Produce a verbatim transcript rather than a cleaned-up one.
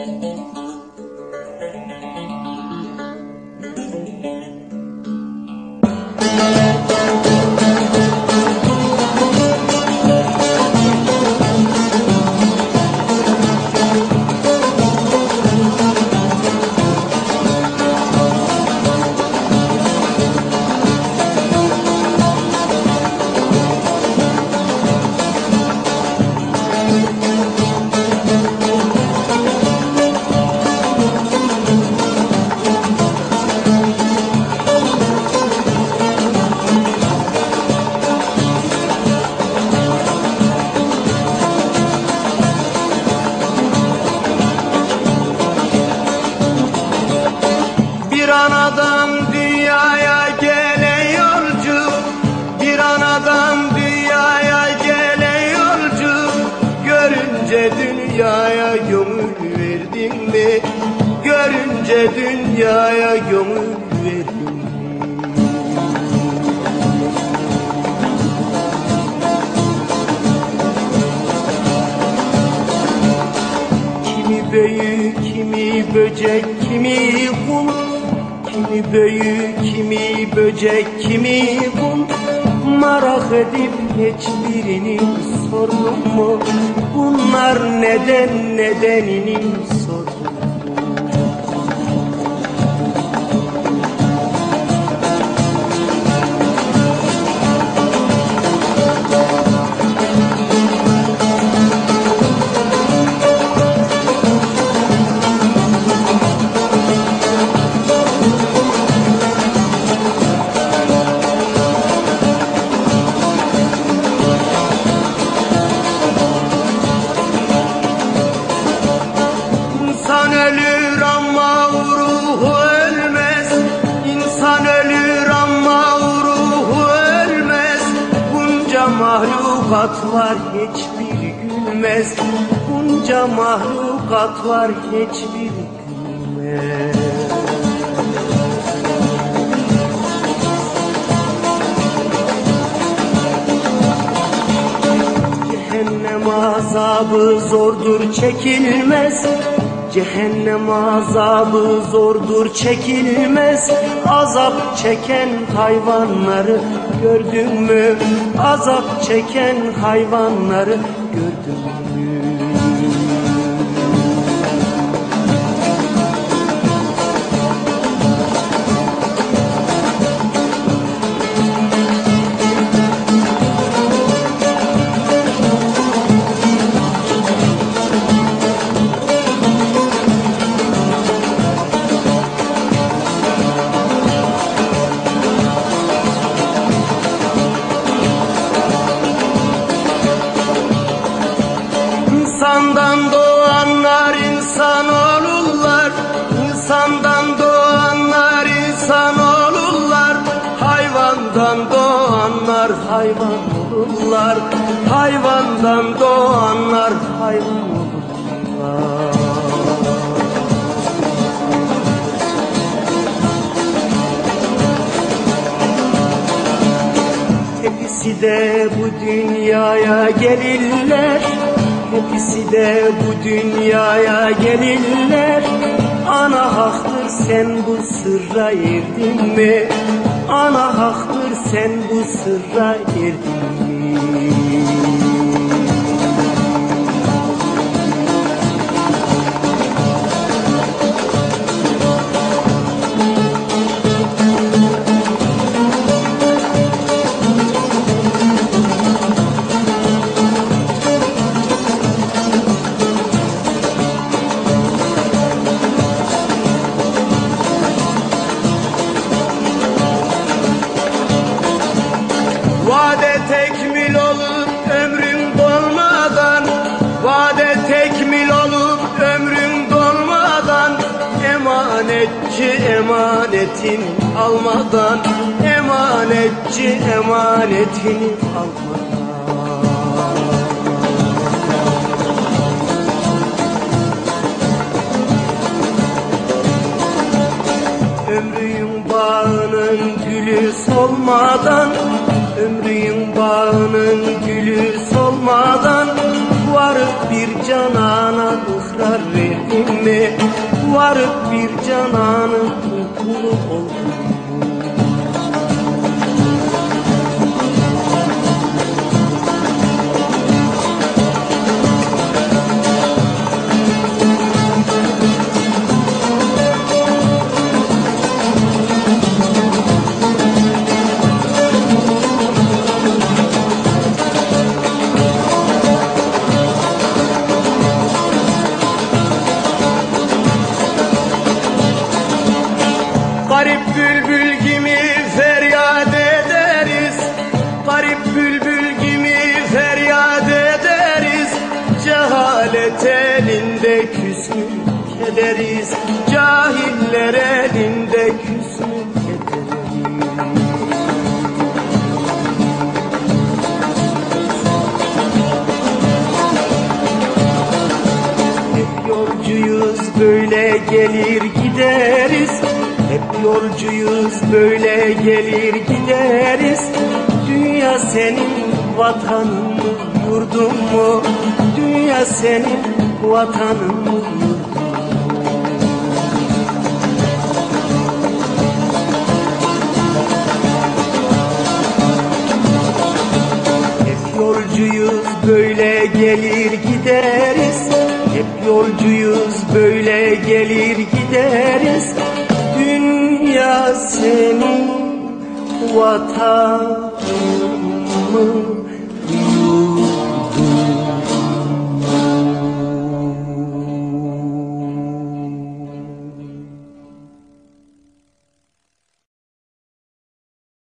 Bir anadan dünyaya gelen yolcu, bir anadan dünyaya gelen yolcu, görünce dünyaya gönül verdin mi? Görünce dünyaya gönül verdin mi? Kimi büyük, kimi böcek, kimi kul, kimi büyük, kimi böcek, kimi kul, merak edip hiçbirini sordun mu? Bunlar neden, nedenini sordun mu? İnsan ölür ama ruhu ölmez. İnsan ölür ama ruhu ölmez. Bunca mahlukat var hiçbiri gülmez. Bunca mahlukat var hiçbiri gülmez. Cehennem azabı zordur çekilmez. Cehennem azabı zordur çekilmez. Azap çeken hayvanları gördün mü? Azap çeken hayvanları gördün mü? İnsandan doğanlar insan olurlar. İnsandan doğanlar insan olurlar. Hayvandan doğanlar hayvan olurlar. Hayvandan doğanlar hayvan olurlar. Hepsi de bu dünyaya gelirler. Hepsi de bu dünyaya gelirler. Ana haktır sen bu sırra erdin mi? Ana haktır sen bu sırra erdin mi? Vade tekmil olup ömrün dolmadan, vade tekmil olup ömrün dolmadan, emanetçi emanetini almadan, emanetçi emanetini almadan. Ömrün bağının gülü solmadan, ömrün bağının gülü solmadan, varıp bir canana ıhrar verdim mi? Varıp bir cananın kulu oldum. Garip bülbül gibi feryat ederiz, garip bülbül gibi feryat ederiz. Cehalet elinde küsmük ederiz, cahiller elinde küsmük ederiz. Hep yolcuyuz, böyle gelir gideriz. Hep yolcuyuz, böyle gelir gideriz. Dünya senin vatanın mı, yurdun mu? Dünya senin vatanın mı, yurdun mu? Hep yolcuyuz, böyle gelir gideriz. Hep yolcuyuz, böyle gelir gideriz. Dünya senin vatanın mı,